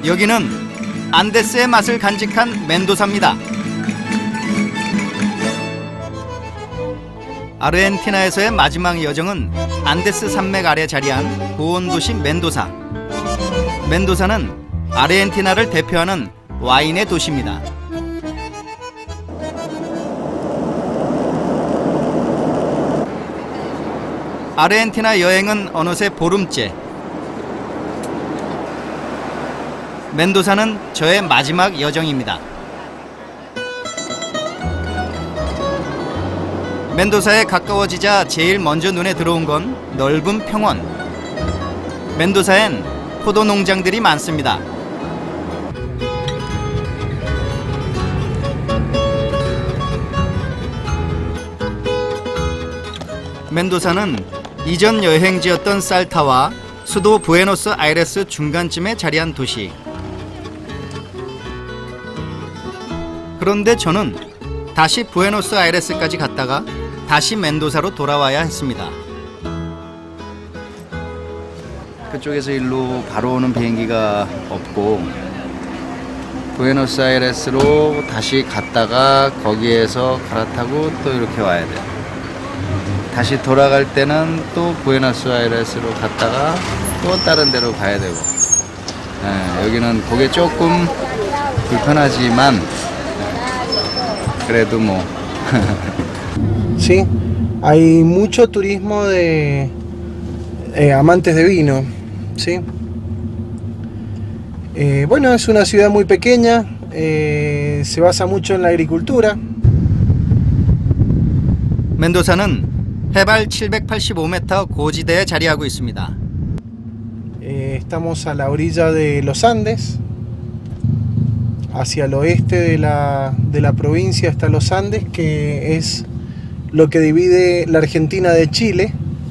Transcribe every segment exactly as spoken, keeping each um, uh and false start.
여기는 안데스의 맛을 간직한 멘도사입니다. 아르헨티나에서의 마지막 여정은 안데스 산맥 아래 자리한 고온도시 멘도사. 멘도사는 아르헨티나를 대표하는 와인의 도시입니다. 아르헨티나 여행은 어느새 보름째. 멘도사는 저의 마지막 여정입니다. 멘도사에 가까워지자 제일 먼저 눈에 들어온 건 넓은 평원. 멘도사엔 포도 농장들이 많습니다. 멘도사는 이전 여행지였던 살타와 수도 부에노스아이레스 중간쯤에 자리한 도시. 그런데 저는 다시 부에노스아이레스까지 갔다가 다시 멘도사로 돌아와야 했습니다. 그쪽에서 일로 바로 오는 비행기가 없고 부에노스아이레스로 다시 갔다가 거기에서 갈아타고 또 이렇게 와야 돼요. 다시 돌아갈 때는 또 부에노스아이레스로 갔다가 또 다른 데로 가야 되고. 네, 여기는 그게 조금 불편하지만 그래도 뭐. Sí, hay mucho turismo de eh, amantes de vino, ¿sí? Eh, bueno, es una ciudad muy pequeña, eh, se basa mucho en la agricultura. 멘도사는 해발 칠백팔십오 미터 고지대에 자리하고 있습니다. Eh, estamos a la orilla de los Andes. Hacia el oeste de la, de la provincia está los Andes, que es lo que divide la Argentina de Chile.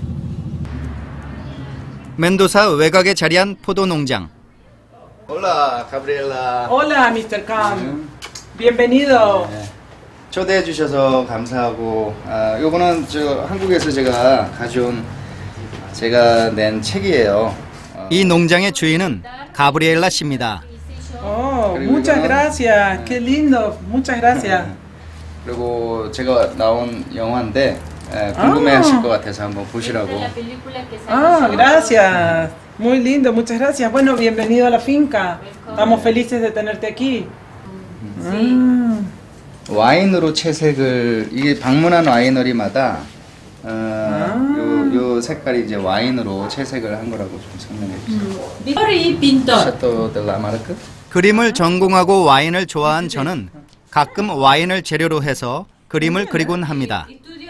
멘도사 외곽에 자리한 포도 농장. Hola, Gabriela. Hola, mister Cam. Bienvenido. 네, 초대해 주셔서 감사하고, 아, 요거는 저 한국에서 제가 가져온 제가 낸 책이에요. 어, 이 농장의 주인은 가브리엘라 씨입니다. Oh, muchas gracias. Qué lindo. Muchas gracias. 그리고 제가 나온 영화인데 에, 궁금해하실 것 같아서 한번 보시라고. Ah, gracias. Muy lindo. Muchas gracias. Bueno, bienvenido a la finca. Estamos felices de tenerte aquí. Mm. 와인으로 채색을, 이게 방문한 와이너리마다 어, 요, 요 색깔이 이제 와인으로 채색을 한 거라고 좀 설명해 주세요. 샤토 델 라마르크? 그림을 전공하고 와인을 좋아한 저는 가끔 와인을 재료로 해서 그림을 그리곤 합니다.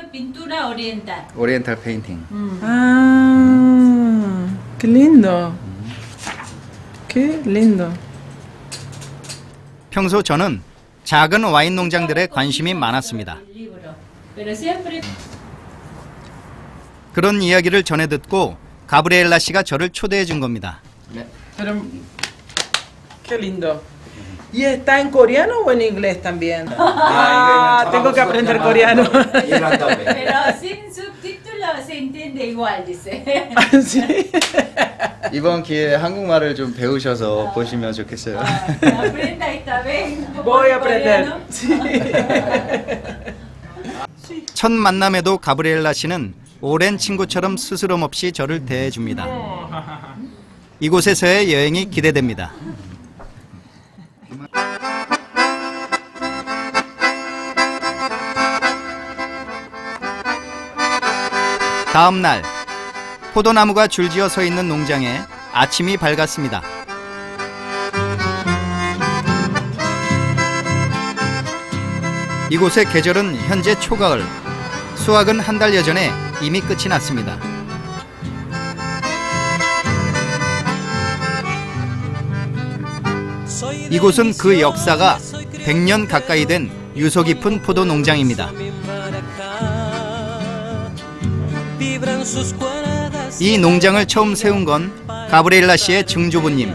오리엔탈 페인팅. Ah, qué lindo. Qué lindo. 평소 저는 작은 와인 농장들에 관심이 많았습니다. 그런 이야기를 전해 듣고 가브리엘라 씨가 저를 초대해 준 겁니다. Pero, qué lindo. ¿Y está en coreano o en inglés también? Ah, tengo que aprender coreano. Pero sin subtítulos se entiende igual, dice. ¿Sí? 이번 기회에 한국말을 좀 배우셔서 보시면 좋겠어요. Aprenda esta vez. Voy a aprender. 첫 만남에도 가브리엘라 씨는 오랜 친구처럼 스스럼 없이 저를 대해줍니다. 이곳에서의 여행이 기대됩니다. 다음 날, 포도나무가 줄지어 서 있는 농장에 아침이 밝았습니다. 이곳의 계절은 현재 초가을, 수확은 한 달여 전에 이미 끝이 났습니다. 이곳은 그 역사가 백 년 가까이 된 유서 깊은 포도 농장입니다. 이 농장을 처음 세운 건 가브리엘라 씨의 증조부님.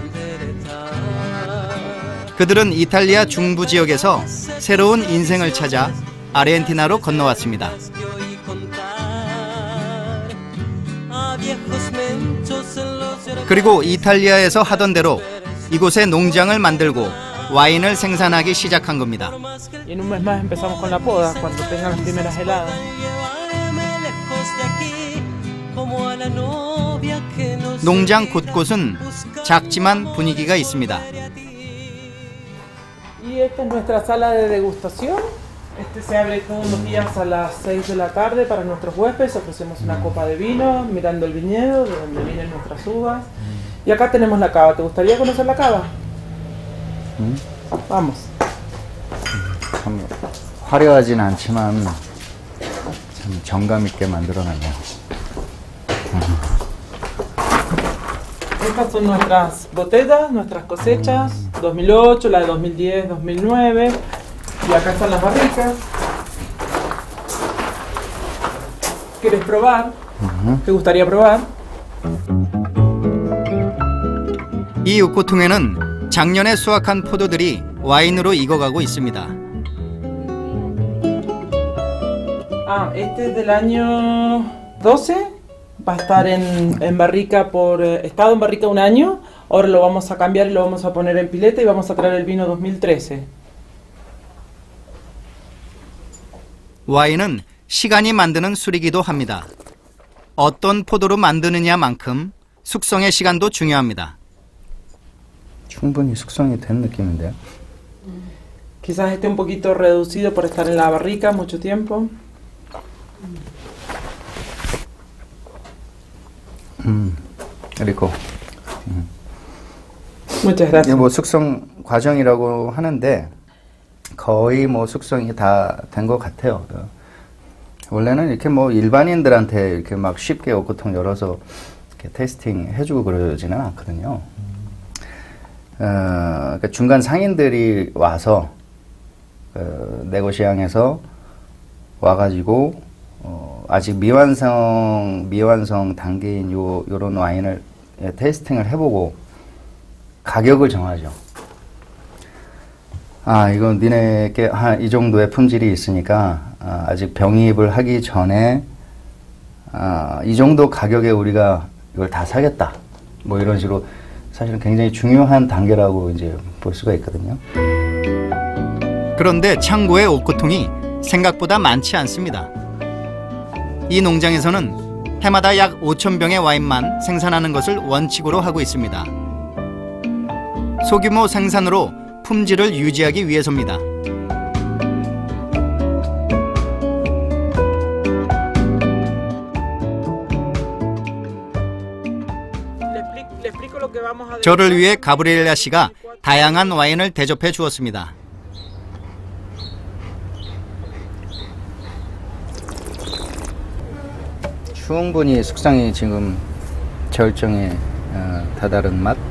그들은 이탈리아 중부 지역에서 새로운 인생을 찾아 아르헨티나로 건너왔습니다. 그리고 이탈리아에서 하던 대로 이곳에 농장을 만들고 와인을 생산하기 시작한 겁니다. Y en un mes más empezamos con la poda, cuando tengan las primeras heladas. 농장 곳곳은 작지만 분위기가 있습니다. Y esta es nuestra sala de degustación. Este se abre todos los días a las seis de la tarde para nuestros huéspedes. Ofrecemos una copa de vino, mirando el viñedo, de donde vienen nuestras uvas. Y acá tenemos la cava. ¿Te gustaría conocer la cava? 음? Vamos. 참 화려하진 않지만 참 정감 있게 만들어놨네요. Estas son nuestras botellas, nuestras cosechas, dos mil ocho, la de dos mil diez, dos mil nueve. Y acá están las barricas. ¿Quieres probar? ¿Te gustaría probar? 이 우코통에는 작년에 수확한 포도들이 와인으로 익어가고 있습니다. Ah, este es del año doce. Va a estar en, en barrica por... Eh, estado en barrica un año. Ahora lo vamos a cambiar y lo vamos a poner en pileta y vamos a traer el vino dos mil trece. 와인은 시간이 만드는 술이기도 합니다. 어떤 포도로 만드느냐만큼 숙성의 시간도 중요합니다. 충분히 숙성이 된 느낌인데요. Quizás esté un poquito reducido por estar en la barrica mucho tiempo. 음, 그리고 음. Muchas 이게 gracias. 뭐 숙성 과정이라고 하는데 거의 뭐 숙성이 다 된 것 같아요. 원래는 이렇게 뭐 일반인들한테 이렇게 막 쉽게 오코통 열어서 이렇게 테이스팅 해주고 그러지는 않거든요. 어, 그러니까 중간 상인들이 와서 어, 네고시앙에서 와가지고 어, 아직 미완성 미완성 단계인 요 요런 와인을 예, 테이스팅을 해보고 가격을 정하죠. 아, 이거 니네께 한 이 정도의 품질이 있으니까 아, 아직 병입을 하기 전에 아, 이 정도 가격에 우리가 이걸 다 사겠다. 뭐 이런 식으로 사실은 굉장히 중요한 단계라고 이제 볼 수가 있거든요. 그런데 창고에 오코통이 생각보다 많지 않습니다. 이 농장에서는 해마다 약 오천 병의 와인만 생산하는 것을 원칙으로 하고 있습니다. 소규모 생산으로 품질을 유지하기 위해서입니다. 저를 위해 가브리엘라 씨가 다양한 와인을 대접해 주었습니다. 충분히 숙성이 지금 절정에 어, 다다른 맛.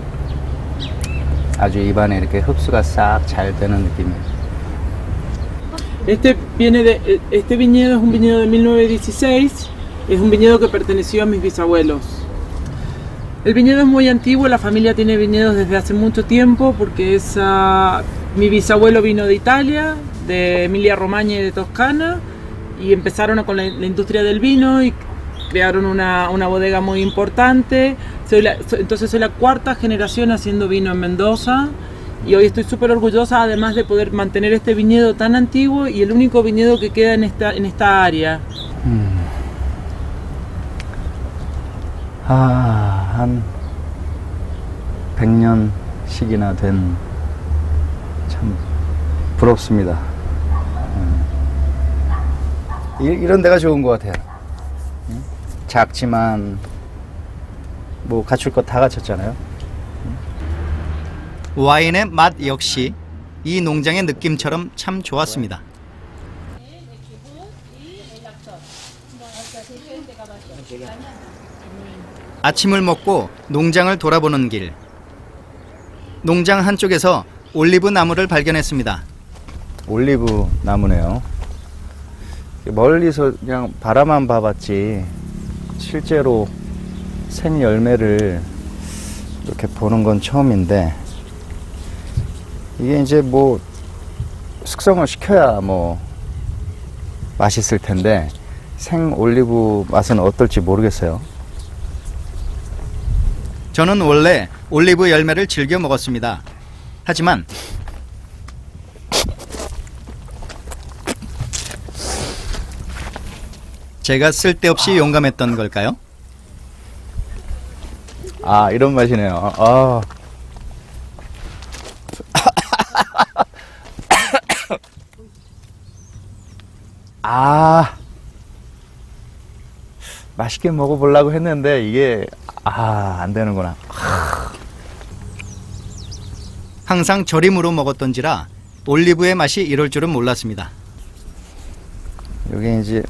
아주 입안에 이렇게 흡수가 싹 잘 되는 느낌이에요. Este viene de, este viñedo es un viñedo de mil novecientos dieciséis. Es un viñedo que perteneció a mis bisabuelos. El viñedo es muy antiguo, la familia tiene viñedos desde hace mucho tiempo porque es, uh, mi bisabuelo vino de Italia, de Emilia Romagna y de Toscana, y empezaron con la, la industria del vino y crearon una, una bodega muy importante. Soy la, so, entonces soy la cuarta generación haciendo vino en Mendoza y hoy estoy súper orgullosa además de poder mantener este viñedo tan antiguo y el único viñedo que queda en esta, en esta área. 음. 아, 한 백 년씩이나 된 참 부럽습니다. 음. 이, 이런 데가 좋은 것 같아요. 음? 작지만 뭐 갖출 거 다 갖췄잖아요. 와인의 맛 역시 이 농장의 느낌처럼 참 좋았습니다. 아침을 먹고 농장을 돌아보는 길. 농장 한쪽에서 올리브 나무를 발견했습니다. 올리브 나무네요. 멀리서 그냥 바라만 봐봤지 실제로 생 열매를 이렇게 보는 건 처음인데 이게 이제 뭐 숙성을 시켜야 뭐 맛있을 텐데 생 올리브 맛은 어떨지 모르겠어요. 저는 원래 올리브 열매를 즐겨 먹었습니다. 하지만 제가 쓸데없이 용감했던 걸까요? 아, 이런 맛이네요. 아. 아. 맛있게 먹어보려고 했는데 이게 아, 안 되는구나. 항상 절임으로 먹었던지라 올리브의 맛이 이럴 줄은 몰랐습니다. 여기 이제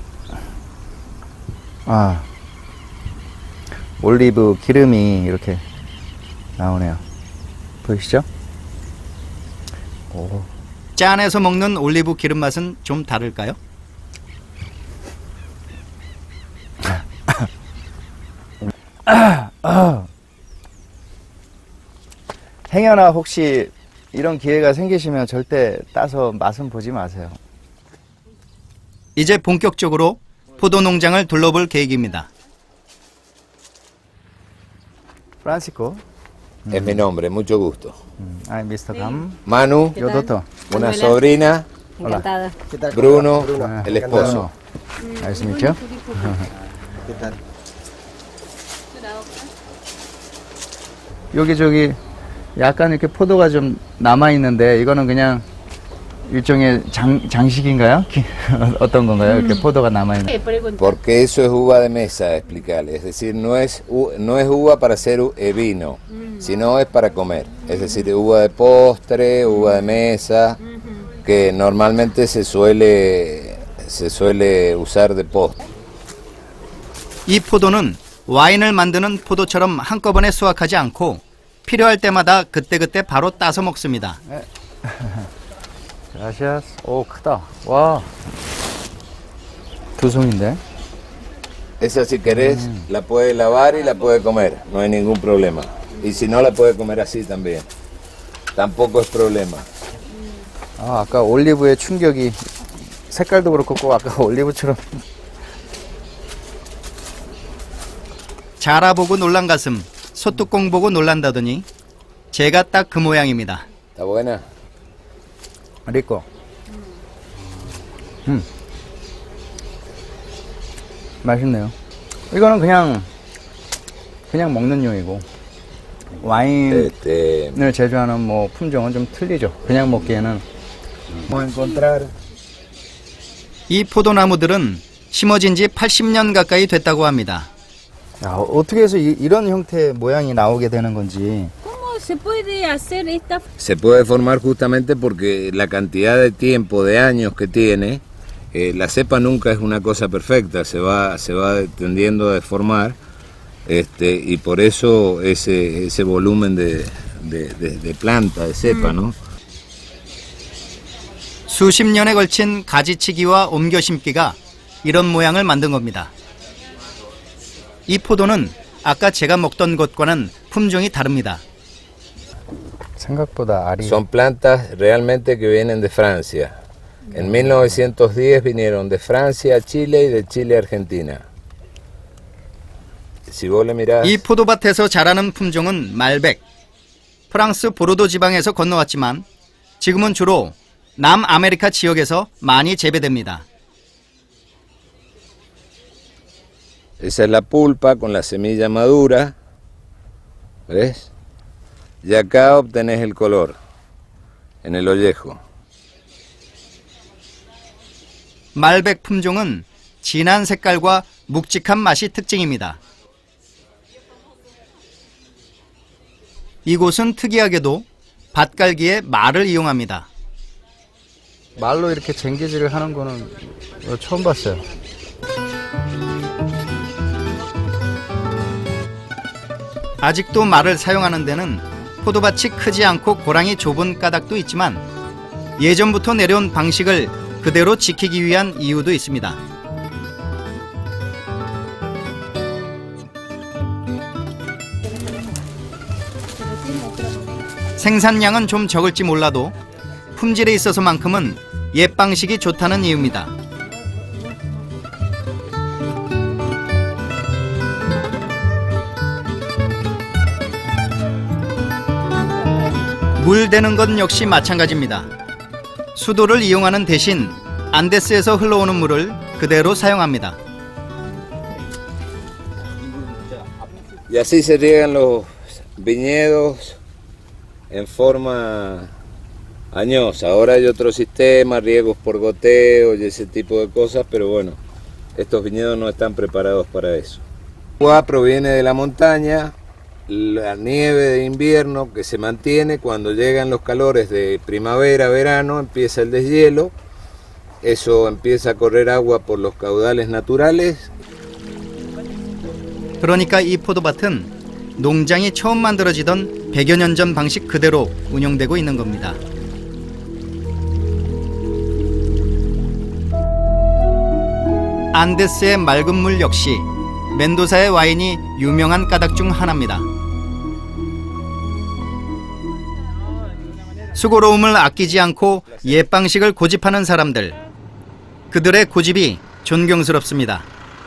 아, 올리브 기름이 이렇게 나오네요. 보이시죠? 오. 짠해서 먹는 올리브 기름 맛은 좀 다를까요? 아, 아. 행여나 혹시 이런 기회가 생기시면 절대 따서 맛은 보지 마세요. 이제 본격적으로 포도 농장을 둘러볼 계획입니다. 프란시코. Es mi nombre, mucho gusto. 아, 미스터 감. Manu, 요 도토. una sobrina, Encantada. Bruno, 아, el esposo. 나이스 미죠? 여기 저기 약간 이렇게 포도가 좀 남아 있는데 이거는 그냥 일종의 장, 장식인가요? 어떤 건가요? 이렇게 포도가 남아 있는. Porque eso es uva de mesa, explicarle. Es decir, no es, u- no es uva para hacer u- eh, vino, sino es para comer. Es decir, uva de postre, uva de mesa, que normalmente se suele, se suele usar de postre. 이 포도는 와인을 만드는 포도처럼 한꺼번에 수확하지 않고 필요할 때마다 그때그때 바로 따서 먹습니다. gracias. 오, 크다. 와. 두 송인데. Esa si querés, la puedes lavar y la puedes comer, no hay ningún problema. Y si no, la puedes comer así también. Tampoco es problema. 아, 아까 올리브의 충격이 색깔도 그렇고 꼭 아까 올리브처럼. 자라보고 놀란 가슴, 소뚜껑 보고 놀란다더니 제가 딱 그 모양입니다. ¿Está buena? 리코. 음. 맛있네요. 이거는 그냥 그냥 먹는 용이고 와인을 Este, 제조하는 뭐 품종은 좀 틀리죠. 그냥 먹기에는. vamos a encontrar 이 포도나무들은 심어진 지 팔십 년 가까이 됐다고 합니다. 야, 어떻게 해서 이, 이런 형태의 모양이 나오게 되는 건지. ¿Cómo se puede hacer esta? Se puede formar justamente porque la cantidad de tiempo, de años que tiene, eh, la cepa nunca es una cosa perfecta, se va, se va tendiendo a deformar, este, y por eso ese, ese volumen de, de, de, de planta, de cepa, ¿no? 수십 년에 걸친 가지치기와 옮겨 심기가 이런 모양을 만든 겁니다. 이 포도는 아까 제가 먹던 것과는 품종이 다릅니다. 생각보다 알이. Son plantas realmente que vienen de Francia. En mil novecientos diez vinieron de Francia a Chile y de Chile a Argentina. Si vos le mirás, 이 포도밭에서 자라는 품종은 말백. 프랑스 보르도 지방에서 건너왔지만 지금은 주로 남아메리카 지역에서 많이 재배됩니다. esa es la pulpa con la semilla madura, ¿ves? Y acá obtenés el color, en el ollejo. 말백 품종은 진한 색깔과 묵직한 맛이 특징입니다. 이곳은 특이하게도 밭갈기에 말을 이용합니다. 말로 이렇게 쟁기질을 하는 거는 처음 봤어요. 아직도 말을 사용하는 데는 포도밭이 크지 않고 고랑이 좁은 까닭도 있지만 예전부터 내려온 방식을 그대로 지키기 위한 이유도 있습니다. 생산량은 좀 적을지 몰라도 품질에 있어서만큼은 옛 방식이 좋다는 이유입니다. 물 대는 것 역시 마찬가지입니다. 수도를 이용하는 대신 안데스에서 흘러오는 물을 그대로 사용합니다. Y así se riegan los viñedos en forma añosa. Ahora hay otro sistema, riegos por goteo y ese tipo de cosas, pero bueno, estos viñedos no están preparados para eso. El agua proviene de la montaña, la nieve de invierno que se mantiene, cuando llegan los calores de primavera, verano, empieza el deshielo, eso empieza a correr agua por los caudales naturales. 그러니까 이 포도밭은 농장이 처음 만들어지던 백여 년 전 방식 그대로 운영되고 있는 겁니다. 안데스의 맑은 물 역시 멘도사의 와인이 유명한 까닭 중 하나입니다. 수고로움을 아끼지 않고 옛 방식을 고집하는 사람들, 그들의 고집이 존경스럽습니다.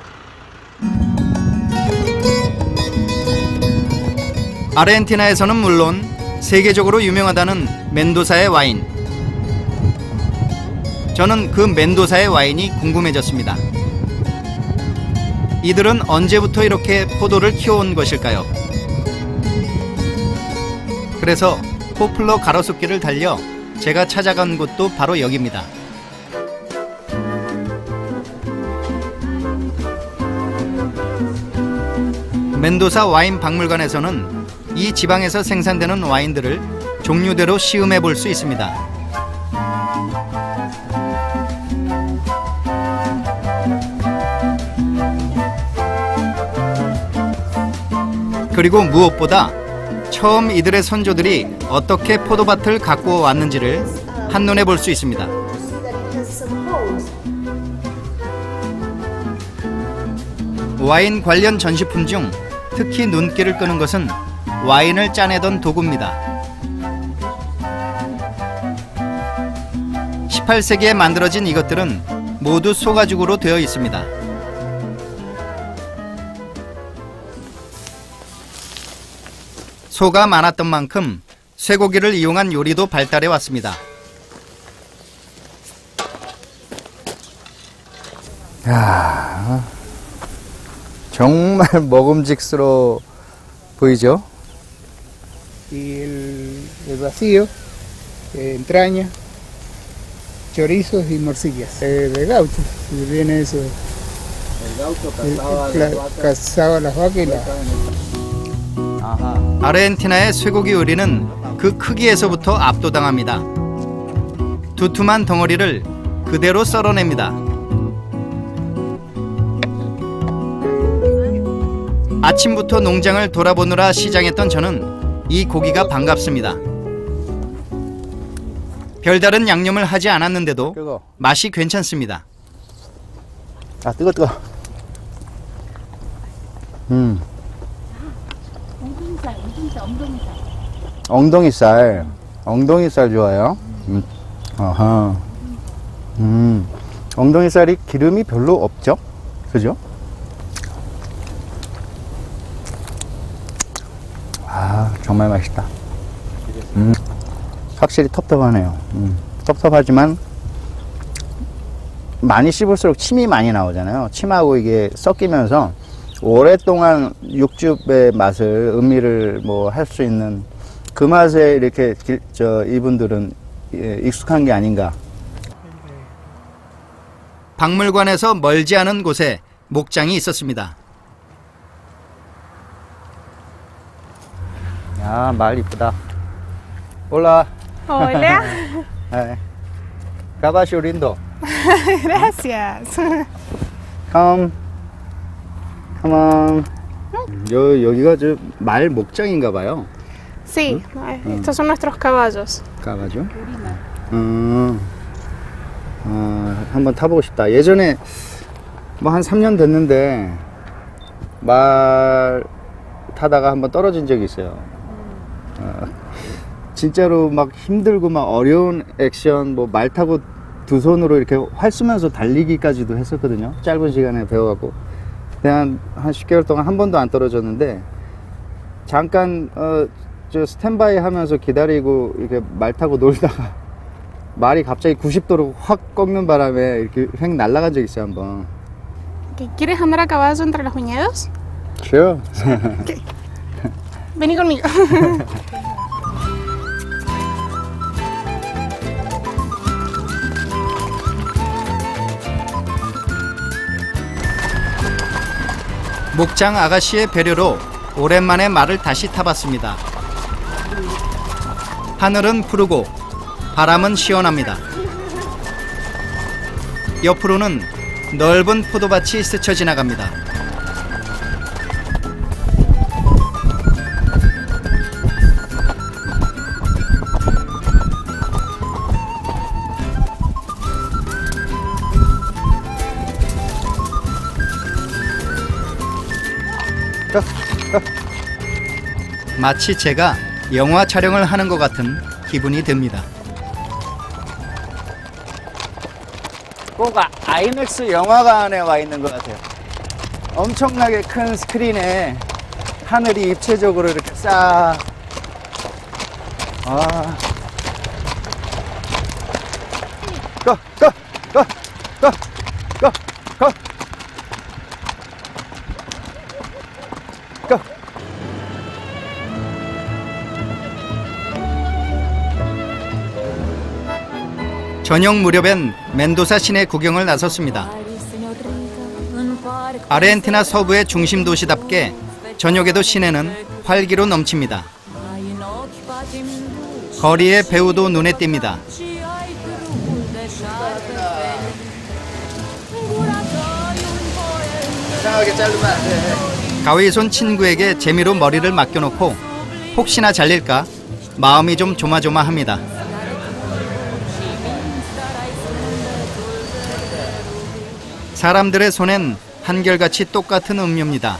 아르헨티나에서는 물론 세계적으로 유명하다는 멘도사의 와인. 저는 그 멘도사의 와인이 궁금해졌습니다. 이들은 언제부터 이렇게 포도를 키워온 것일까요? 그래서 포플러 가로수길을 달려 제가 찾아간 곳도 바로 여기입니다. 멘도사 와인 박물관에서는 이 지방에서 생산되는 와인들을 종류대로 시음해 볼 수 있습니다. 그리고 무엇보다 처음 이들의 선조들이 어떻게 포도밭을 가꾸어 왔는지를 한눈에 볼 수 있습니다. 와인 관련 전시품 중 특히 눈길을 끄는 것은 와인을 짜내던 도구입니다. 십팔 세기에 만들어진 이것들은 모두 소가죽으로 되어 있습니다. 소가 많았던 만큼 쇠고기를 이용한 요리도 발달해 왔습니다. 야, 정말 먹음직스러워 보이죠? Y el, el vacío, eh, entraña, chorizos y morcillas eh, de gaucho. Y viene eso. El gaucho cazaba, el, la, cazaba las vacas y las. 아르헨티나의 쇠고기 요리는 그 크기에서부터 압도당합니다. 두툼한 덩어리를 그대로 썰어냅니다. 아침부터 농장을 돌아보느라 시장했던 저는 이 고기가 반갑습니다. 별다른 양념을 하지 않았는데도 뜨거. 맛이 괜찮습니다. 아, 뜨거 뜨거. 음. 엉덩이살, 엉덩이살, 엉덩이살. 엉덩이살. 엉덩이살 좋아요. 음. 아하. 음. 엉덩이살이 기름이 별로 없죠? 그죠? 아, 정말 맛있다. 음. 확실히 텁텁하네요. 음. 텁텁하지만 많이 씹을수록 침이 많이 나오잖아요. 침하고 이게 섞이면서 오랫동안 육즙의 맛을, 음미를 뭐 할 수 있는 그 맛에 이렇게 길, 저 이분들은 예, 익숙한 게 아닌가. 박물관에서 멀지 않은 곳에 목장이 있었습니다. 야, 말 이쁘다. Hola. Hola. 네. Caballo lindo. Gracias. Come. Come on. 여, 여기가 저 말 목장인가 봐요. Sí, estos son nuestros caballos. 가가지고. 음. 어, 한번 타보고 싶다. 예전에 뭐 한 삼 년 됐는데 말 타다가 한번 떨어진 적이 있어요. 어, 진짜로 막 힘들고 막 어려운 액션, 뭐 말 타고 두 손으로 이렇게 활 쏘면서 달리기까지도 했었거든요. 짧은 시간에 배워갖고. 그냥 한 십 개월 동안 한 번도 안 떨어졌는데 잠깐 어, 저 스탠바이 하면서 기다리고 이렇게 말 타고 놀다가 말이 갑자기 구십 도로 확 꺾는 바람에 이렇게 휙 날아간 적 있어요, 한번. ¿Qué, ¿Quieres andar a caballo entre los viñedos? Sure. Vení conmigo. 목장 아가씨의 배려로 오랜만에 말을 다시 타봤습니다. 하늘은 푸르고 바람은 시원합니다. 옆으로는 넓은 포도밭이 스쳐 지나갑니다. 마치 제가 영화 촬영을 하는 것 같은 기분이 듭니다. 꼭 아이맥스 영화관에 와 있는 것 같아요. 엄청나게 큰 스크린에 하늘이 입체적으로 이렇게 싹. 아. 고! 고! 고! 고! 고! 고! 고! 저녁 무렵엔 멘도사 시내 구경을 나섰습니다. 아르헨티나 서부의 중심 도시답게 저녁에도 시내는 활기로 넘칩니다. 거리의 배우도 눈에 띕니다. 이상하게 자르면 안 돼. 가위손 친구에게 재미로 머리를 맡겨놓고 혹시나 잘릴까 마음이 좀 조마조마합니다. 사람들의 손엔 한결같이 똑같은 음료입니다.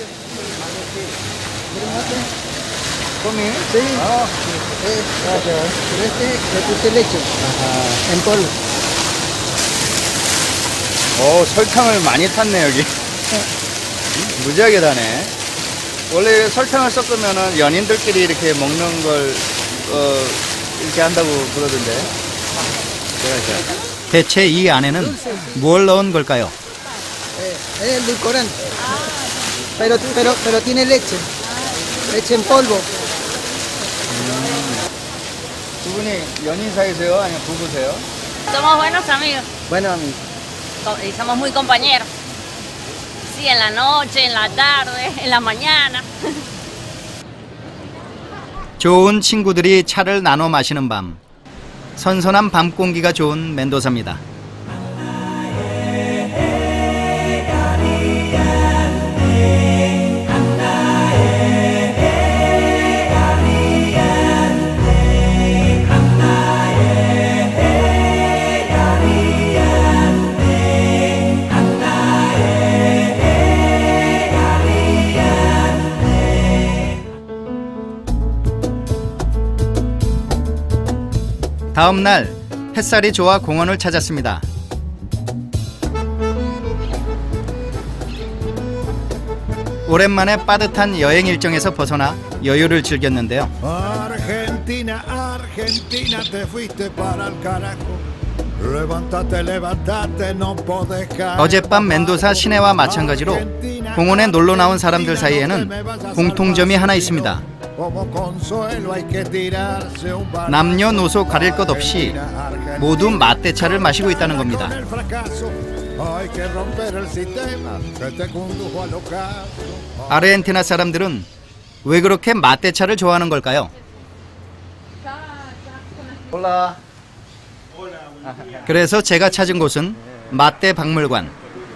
오, 설탕을 많이 탔네 여기. 무지하게 다네. 원래 설탕을 섞으면은 연인들끼리 이렇게 먹는 걸 어, 이렇게 한다고 그러던데. 대체 이 안에는 뭘 넣은 걸까요? Es edulcorante. Pero, pero, pero tiene leche. Leche en polvo. 두 분이 연인 사이세요? 아니면 부부세요? Somos buenos amigos. Bueno, amigo. Co- y somos muy compañeros. Sí, en la noche, en la tarde, en la mañana. 좋은 친구들이 차를 나눠 마시는 밤. 선선한 밤 공기가 좋은 멘도사입니다. 다음 날 햇살이 좋아 공원을 찾았습니다. 오랜만에 빠듯한 여행 일정에서 벗어나 여유를 즐겼는데요. Argentina, Argentina, te fuiste para el carajo. Levántate, levántate, no podés caer. 어젯밤 멘도사 시내와 마찬가지로 공원에 놀러 나온 사람들 사이에는 공통점이 하나 있습니다. 남녀노소 가릴 것 없이 모두 마떼차를 마시고 있다는 겁니다. 아르헨티나 사람들은 왜 그렇게 마떼차를 좋아하는 걸까요? 그래서 제가 찾은 곳은 마떼 박물관.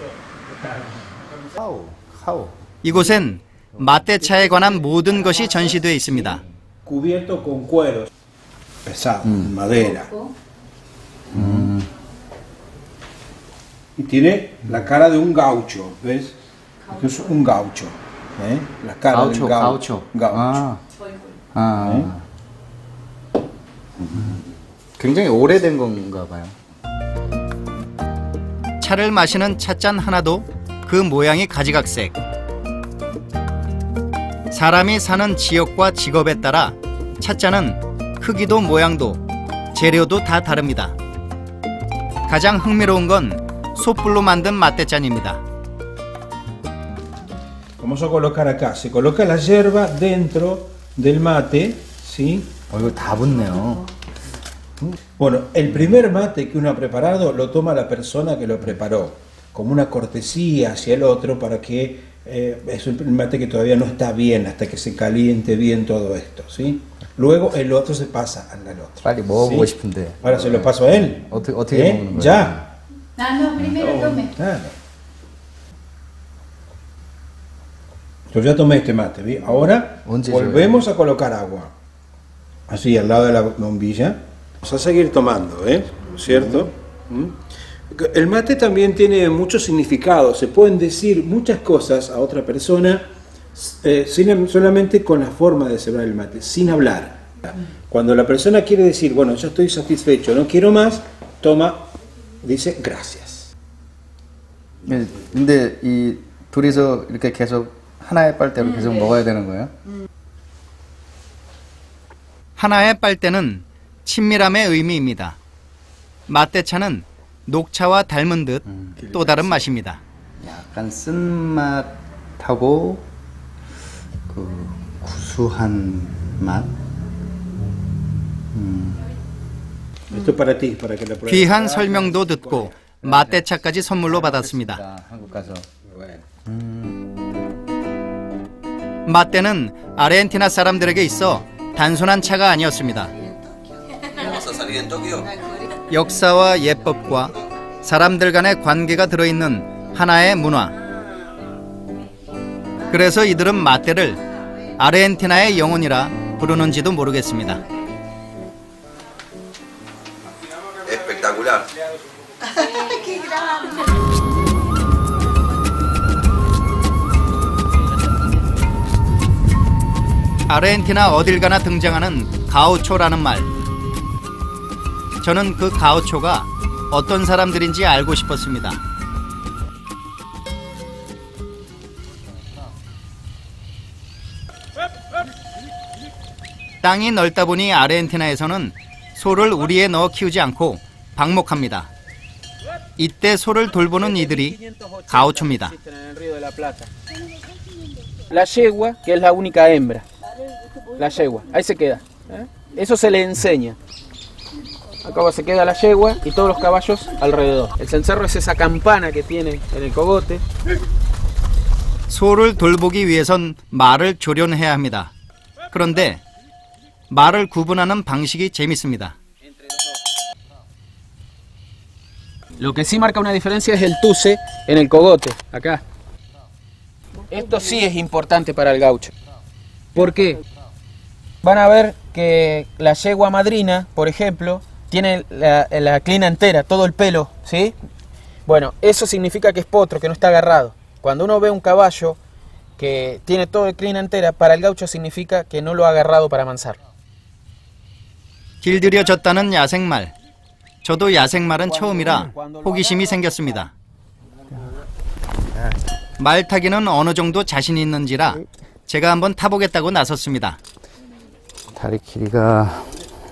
이곳엔 마떼차에 관한 모든 것이 전시되어 있습니다. Cubierto con cuero pesado, madera. Mm. Y tiene la cara de un gaucho, ¿ves? Esto es un gaucho, ¿eh? La cara Gaucho, del gaucho. gaucho. gaucho. 아. 굉장히 오래된 건가 봐요. 차를 마시는 찻잔 하나도 그 모양이 가지각색. 사람이 사는 지역과 직업에 따라 찻잔은 크기도 모양도 재료도 다 다릅니다. 가장 흥미로운 건 솥불로 만든 마떼잔입니다. Vamos a colocar acá. Se coloca la yerba dentro del mate, ¿sí? 어, 이거 다 붙네요. Bueno, el primer mate que uno ha preparado lo toma la persona que lo preparó, como una cortesía hacia el otro para que eh, es un mate que todavía no está bien hasta que se caliente bien todo esto, ¿sí? Luego el otro se pasa al otro. 빨리 먹어보고 싶은데. Ahora se lo paso a él. 어떻게 어떻게 ¿Eh? 먹는 거예요? Ya. Ah, no, primero tome. Claro. Yo ya tomé este mate, ¿vi? Ahora volvemos a colocar agua. Así, al lado de la bombilla. Vamos a seguir tomando, ¿eh? ¿Cierto? ¿Mm? El mate también tiene muchos significados. Se pueden decir muchas cosas a otra persona eh, sin, solamente con la forma de cebar el mate, sin hablar. Cuando la persona quiere decir, bueno, yo estoy satisfecho, no quiero más, toma, dice gracias. 네, 근데 이 둘이서 이렇게 계속 하나의 빨대로 계속 먹어야 되는 거예요? 하나의 빨대는 친밀함의 의미입니다. 마떼차는 녹차와 닮은 듯 또 다른 맛입니다. 약간 쓴맛하고 그 구수한 맛. 음. 귀한 설명도 듣고 마떼차까지 선물로 받았습니다. 한국 가서. 마떼는 아르헨티나 사람들에게 있어 단순한 차가 아니었습니다. 역사와 예법과 사람들 간의 관계가 들어있는 하나의 문화. 그래서 이들은 마떼를 아르헨티나의 영혼이라 부르는지도 모르겠습니다. Espectacular. ¡Qué grande! 아르헨티나 어딜 가나 등장하는 가우초라는 말. 저는 그 가우초가 어떤 사람들인지 알고 싶었습니다. 땅이 넓다 보니 아르헨티나에서는 소를 우리에 넣어 키우지 않고 방목합니다. 이때 소를 돌보는 이들이 가우초입니다. La yegua, que es la única hembra. La yegua, ahí se queda. ¿eh? Eso se le enseña. Acá se queda la yegua y todos los caballos alrededor. El cencerro es esa campana que tiene en el cogote. 소를 돌보기 위해선 말을 조련해야 합니다. 그런데 말을 구분하는 방식이 재밌습니다. Lo que sí marca una diferencia es el tuce en el cogote, acá. Esto sí es importante para el gaucho. ¿Por qué? Van a ver que la yegua madrina, por ejemplo, tiene la, la crina entera, todo el pelo, ¿sí? Bueno, eso significa que es potro, que no está agarrado. Cuando uno ve un caballo que tiene todo el crina entera, para el gaucho significa que no lo ha agarrado para amansarlo. 길들여졌다는 야생말. 저도 야생말은 처음이라 호기심이 생겼습니다. 말 타기는 어느 정도 자신이 있는지라 제가 한번 타보겠다고 나섰습니다. 다리 길이가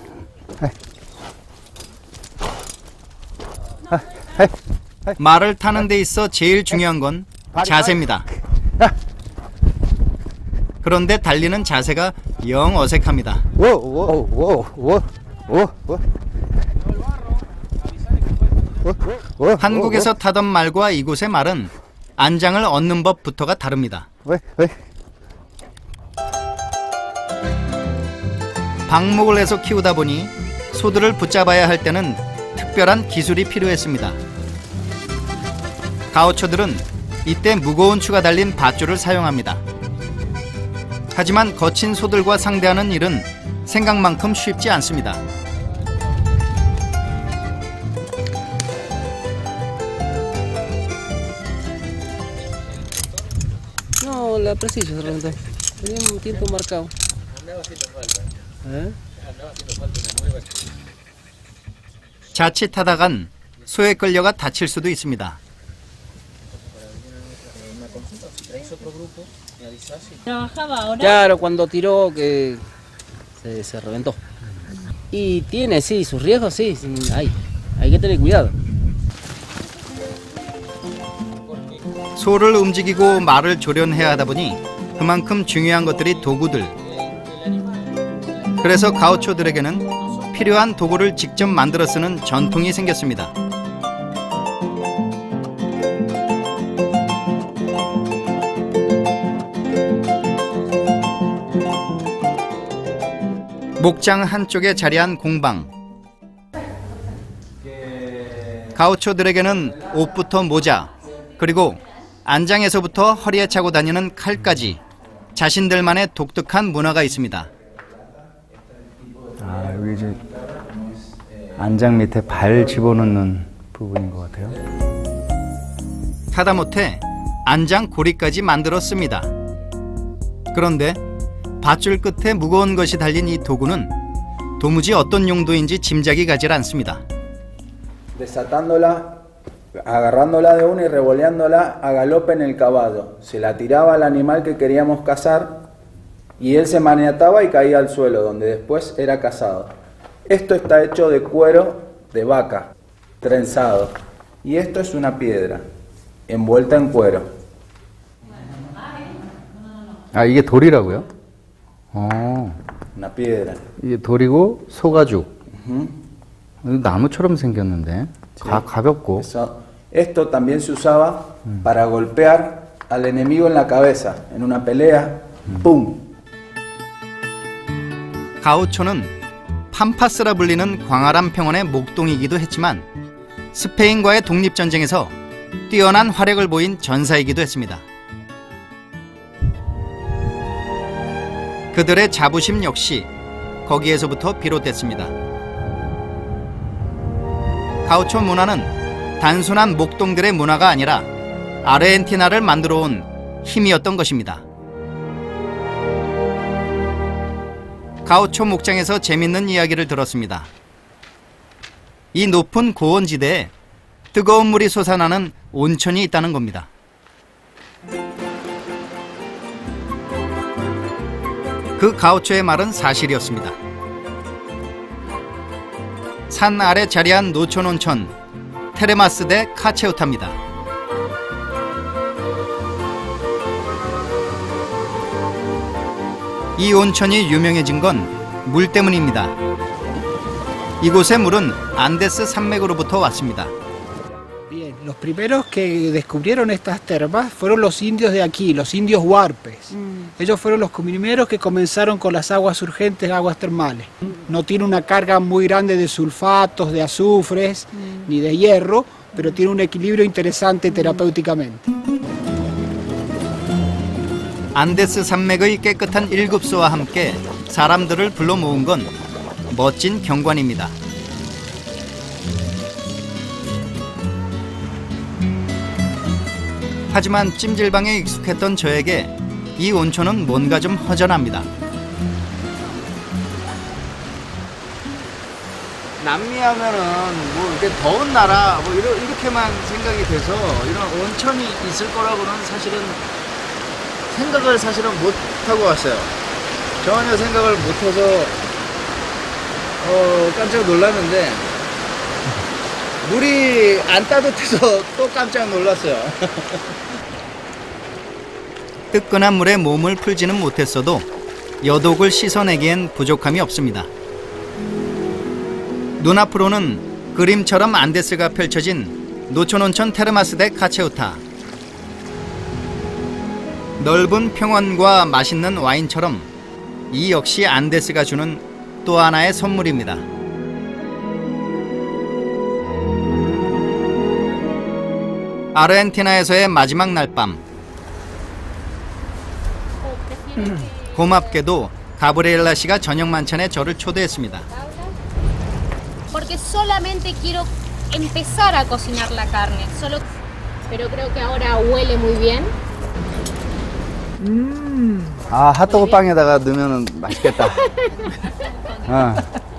말을 타는 데 있어 제일 중요한 건 자세입니다. 그런데 달리는 자세가 영 어색합니다. 한국에서 타던 말과 이곳의 말은 안장을 얻는 법부터가 다릅니다. 방목을 해서 키우다 보니 소들을 붙잡아야 할 때는 특별한 기술이 필요했습니다. 가우초들은 이때 무거운 추가 달린 밧줄을 사용합니다. 하지만 거친 소들과 상대하는 일은 생각만큼 쉽지 않습니다. No, la precisa se reventó. Tenía un tiempo marcado. ¿Eh? 자칫하다간 소에 끌려가 다칠 수도 있습니다. ¿Trabajaba ahora? Claro, cuando tiró que se, se reventó. Y tiene, sí, sus riesgos, sí, sí, hay, hay que tener cuidado. 소를 움직이고 말을 조련해야 하다 보니 그만큼 중요한 것들이 도구들. 그래서 가우초들에게는 필요한 도구를 직접 만들어 쓰는 전통이 생겼습니다. 목장 한쪽에 자리한 공방. 가우초들에게는 옷부터 모자, 그리고 안장에서부터 허리에 차고 다니는 칼까지 자신들만의 독특한 문화가 있습니다. 아, 여기 이제 안장 밑에 발 집어넣는 부분인 것 같아요. 하다못해 안장 고리까지 만들었습니다. 그런데 밧줄 끝에 무거운 것이 달린 이 도구는 도무지 어떤 용도인지 짐작이 가질 않습니다. Desatándola, agarrándola de una y revoleándola a galope en el caballo. Se la tiraba al animal que queríamos cazar y él se maniataba y caía al suelo, donde después era cazado. Esto está hecho de cuero de vaca, trenzado. Y esto es una piedra, envuelta en cuero. 아, 이게 돌이라고요? 어. Una piedra. 이게 돌이고 소가죽. Uh-huh. 나무처럼 생겼는데. Sí. 가, 가볍고. Eso. Esto también se usaba mm. para golpear al enemigo en la cabeza, en una pelea. Mm. ¡Pum! 가우초는 팜파스라 불리는 광활한 평원의 목동이기도 했지만 스페인과의 독립전쟁에서 뛰어난 활약을 보인 전사이기도 했습니다. 그들의 자부심 역시 거기에서부터 비롯됐습니다. 가우초 문화는 단순한 목동들의 문화가 아니라 아르헨티나를 만들어 온 힘이었던 것입니다. 가우초 목장에서 재밌는 이야기를 들었습니다. 이 높은 고원지대에 뜨거운 물이 솟아나는 온천이 있다는 겁니다. 그 가우초의 말은 사실이었습니다. 산 아래 자리한 노천 온천 테르마스 데 카체우타입니다. 이 온천이 유명해진 건 물 때문입니다. 이곳의 물은 안데스 산맥으로부터 왔습니다. Bien, los primeros que descubrieron estas termas fueron los indios de aquí, los indios huarpes. Mm. Ellos fueron los primeros que comenzaron con las aguas urgentes, aguas termales. No tiene una carga muy grande de sulfatos, de azufres, mm. ni de hierro, pero tiene un equilibrio interesante terapéuticamente. 안데스 산맥의 깨끗한 일급소와 함께 사람들을 불러 모은 건 멋진 경관입니다. 하지만 찜질방에 익숙했던 저에게 이 온천은 뭔가 좀 허전합니다. 남미 하면은 뭐 이렇게 더운 나라 뭐 이러, 이렇게만 생각이 돼서 이런 온천이 있을 거라고는 사실은 생각을 사실은 못 하고 왔어요. 전혀 생각을 못 해서 어, 깜짝 놀랐는데 물이 안 따뜻해서 또 깜짝 놀랐어요. 뜨끈한 물에 몸을 풀지는 못했어도 여독을 씻어내기엔 부족함이 없습니다. 눈앞으로는 그림처럼 안데스가 펼쳐진 노천온천 테르마스 데 카체우타. 넓은 평원과 맛있는 와인처럼 이 역시 안데스가 주는 또 하나의 선물입니다. 아르헨티나에서의 마지막 날밤. 고맙게도 가브리엘라 씨가 저녁 만찬에 저를 초대했습니다. Porque solamente quiero empezar a cocinar la carne. Solo, pero creo que ahora huele muy bien. 음. 아, 핫도그 빵에다가 넣으면 맛있겠다. 어.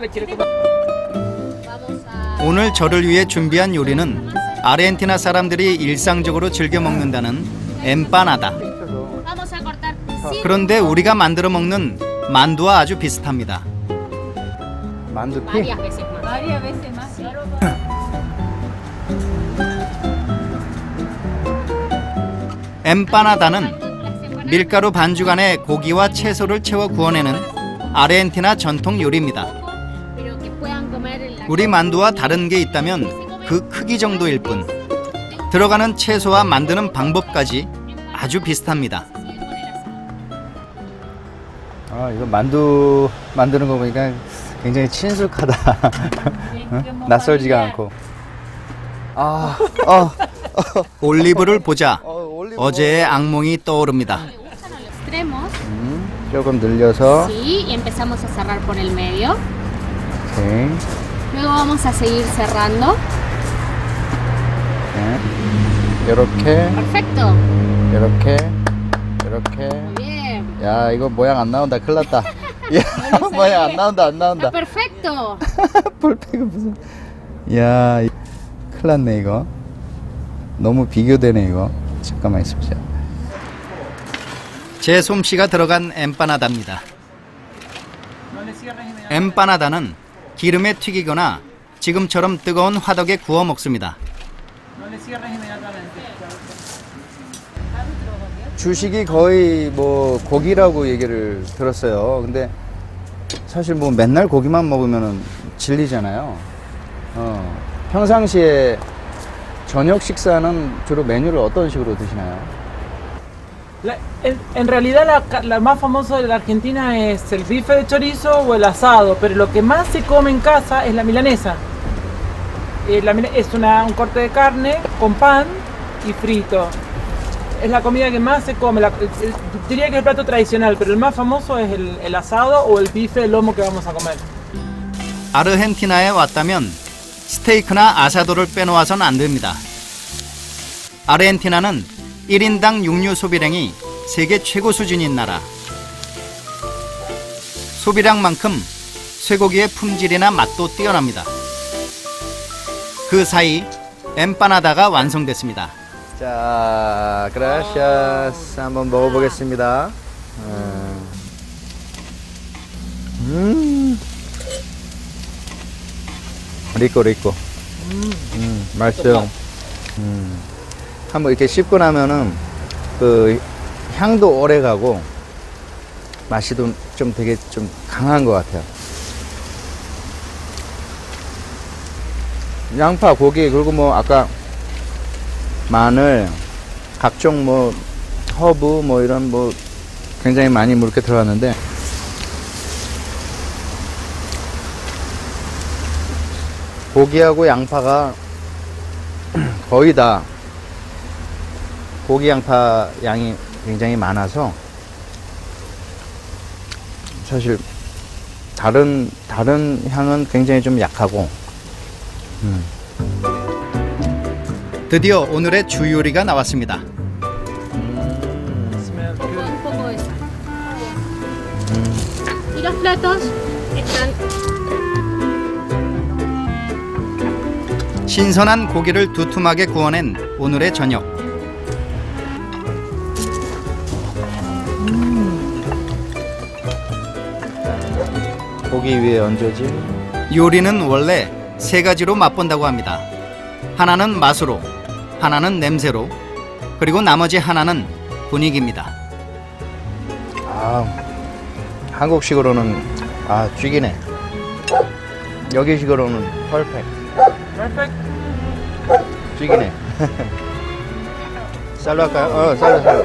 오늘 저를 위해 준비한 요리는 아르헨티나 사람들이 일상적으로 즐겨 먹는다는 엠파나다. Vamos a cortar 그런데 우리가 만들어 먹는 만두와 아주 비슷합니다. 만두피? Varias veces más. Varias veces más. 엠파나다는 밀가루 반죽 안에 고기와 채소를 채워 구워내는 아르헨티나 전통 요리입니다. 우리 만두와 다른 게 있다면 그 크기 정도일 뿐 들어가는 채소와 만드는 방법까지 아주 비슷합니다. 아, 이거 만두 만드는 거 보니까 굉장히 친숙하다. 응? 낯설지가 않고. 아, 어, 올리브를 보자 어제의 악몽이 떠오릅니다. 음, 조금 늘려서. Sí, y empezamos a cerrar por el medio. 오케이. Luego vamos a seguir cerrando. 이렇게. Perfecto. 이렇게. 이렇게. Bien. 야, 이거 모양 안 나온다. 큰일 났다. 야, 모양 안 나온다. 안 나온다. Perfecto. 볼펜은 무슨. 야, 큰일 났네 이거. 너무 비교되네 이거. 잠깐만 있어보자. 제 솜씨가 들어간 엠파나다입니다. 엠파나다는 기름에 튀기거나 지금처럼 뜨거운 화덕에 구워 먹습니다. 주식이 거의 뭐 고기라고 얘기를 들었어요. 근데 사실 뭐 맨날 고기만 먹으면 질리잖아요. 어, 평상시에 저녁 식사는 주로 메뉴를 어떤 식으로 드시나요? La, en, en realidad la, la más famosa de la Argentina es el bife de chorizo o el asado, pero lo que más se come en casa es la milanesa. Eh, la, es una, un corte de carne con pan y frito. Es la comida que más se come, la, el, diría que es el plato tradicional, pero el más famoso es el, el asado o el bife de lomo que vamos a comer. 아르헨티나에 왔다면 스테이크나 아사도를 빼놓아선 안 됩니다. 아르헨티나는 일 인당 육류 소비량이 세계 최고 수준인 나라. 소비량만큼 쇠고기의 품질이나 맛도 뛰어납니다. 그 사이 엠파나다가 완성됐습니다. 자, gracias. 한번 먹어보겠습니다. 음, 리코 리코. 음, 맛있어요. 음, 한번 이렇게 씹고 나면은 그 향도 오래 가고 맛이 좀, 좀 되게 좀 강한 것 같아요. 양파, 고기, 그리고 뭐 아까 마늘, 각종 뭐 허브 뭐 이런 뭐 굉장히 많이 뭐 이렇게 들어갔는데 고기하고 양파가 거의 다 고기 양파 양이 굉장히 많아서 사실 다른 다른 향은 굉장히 좀 약하고 음. 드디어 오늘의 주 요리가 나왔습니다. Y los platos están 신선한 고기를 두툼하게 구워낸 오늘의 저녁. 고기 위에 얹어진 요리는 원래 세 가지로 맛본다고 합니다. 하나는 맛으로, 하나는 냄새로, 그리고 나머지 하나는 분위기입니다. 아, 한국식으로는 아 죽이네. 여기식으로는 퍼펙트. Perfect. 죽이네. 쌀로 할까요? 어, 쌀로 쌀로.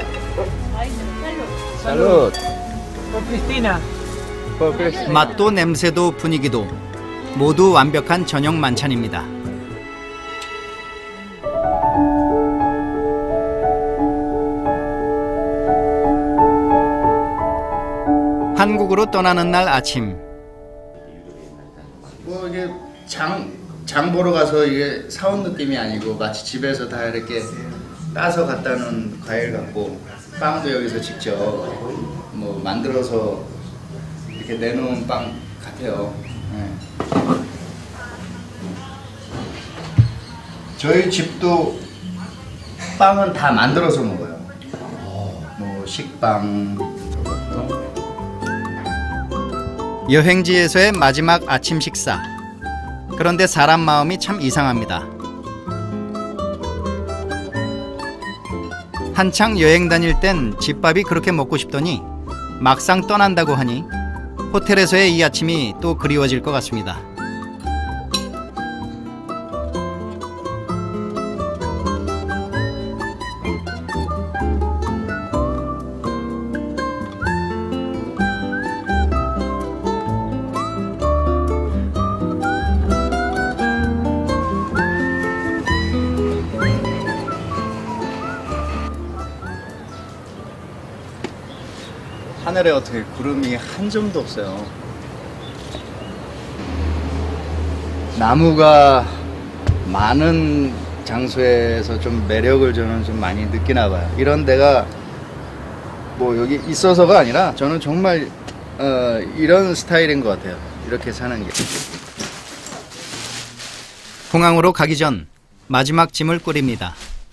쌀로. Con Cristina. 맛도 냄새도 분위기도 모두 완벽한 저녁 만찬입니다. 한국으로 떠나는 날 아침. 뭐 이게 장, 장 보러 가서 이게 사온 느낌이 아니고 마치 집에서 다 이렇게 따서 갖다 놓은 과일 같고 빵도 여기서 직접 뭐 만들어서 이렇게 내놓은 빵 같아요. 네. 저희 집도 빵은 다 만들어서 먹어요. 뭐 식빵, 여행지에서의 마지막 아침 식사. 그런데 사람 마음이 참 이상합니다. 한창 여행 다닐 땐 집밥이 그렇게 먹고 싶더니 막상 떠난다고 하니 호텔에서의 이 아침이 또 그리워질 것 같습니다. 하늘에 어떻게 구름이 한 점도 없어요. 나무가 많은 장소에서 좀 매력을 저는 좀 많이 느끼나 봐요. 이런 데가 뭐 여기 있어서가 아니라 저는 정말 어, 이런 스타일인 것 같아요. 이렇게 사는 게. 공항으로 가기 전 마지막 짐을 꾸립니다.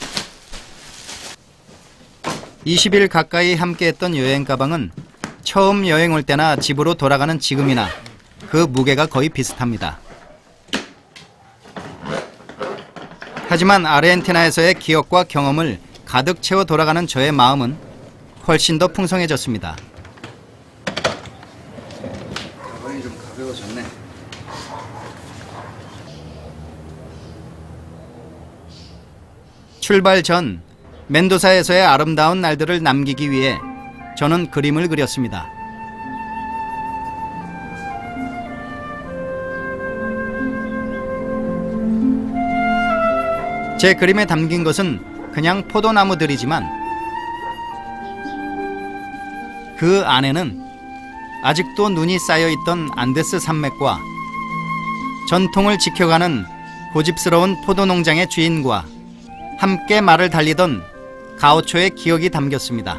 이십 일 가까이 함께했던 여행 가방은 처음 여행 올 때나 집으로 돌아가는 지금이나 그 무게가 거의 비슷합니다. 하지만 아르헨티나에서의 기억과 경험을 가득 채워 돌아가는 저의 마음은 훨씬 더 풍성해졌습니다. 가방이 좀 가벼워졌네. 출발 전 멘도사에서의 아름다운 날들을 남기기 위해 저는 그림을 그렸습니다. 제 그림에 담긴 것은 그냥 포도나무들이지만 그 안에는 아직도 눈이 쌓여있던 안데스 산맥과 전통을 지켜가는 고집스러운 포도농장의 주인과 함께 말을 달리던 가우초의 기억이 담겼습니다.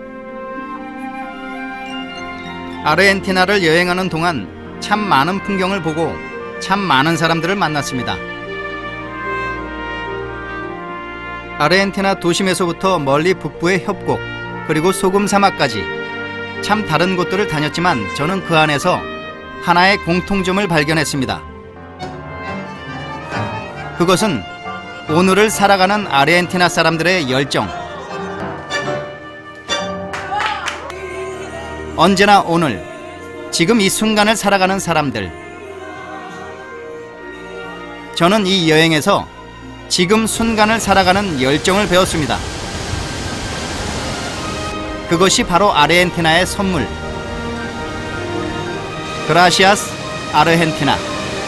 아르헨티나를 여행하는 동안 참 많은 풍경을 보고 참 많은 사람들을 만났습니다. 아르헨티나 도심에서부터 멀리 북부의 협곡 그리고 소금 사막까지 참 다른 곳들을 다녔지만 저는 그 안에서 하나의 공통점을 발견했습니다. 그것은 오늘을 살아가는 아르헨티나 사람들의 열정. 언제나 오늘, 지금 이 순간을 살아가는 사람들. 저는 이 여행에서 지금 순간을 살아가는 열정을 배웠습니다. 그것이 바로 아르헨티나의 선물. Gracias, Argentina.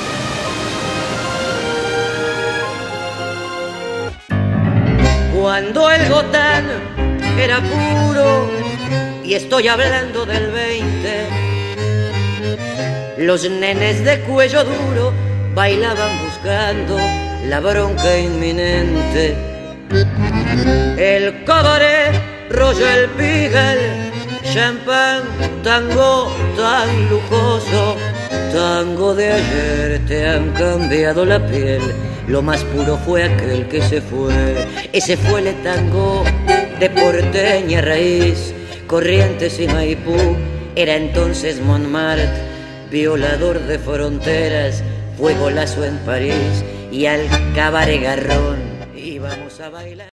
Cuando el gotán era puro, y estoy hablando del veinte, los nenes de cuello duro bailaban buscando la bronca inminente. El cabaret, rollo el pigal, champán, tango tan lujoso, tango de ayer te han cambiado la piel. Lo más puro fue aquel que se fue, ese fue el tango de porteña raíz. Corrientes y Maipú, era entonces Montmartre, violador de fronteras, fue golazo en París y al cabaret Garrón íbamos a bailar.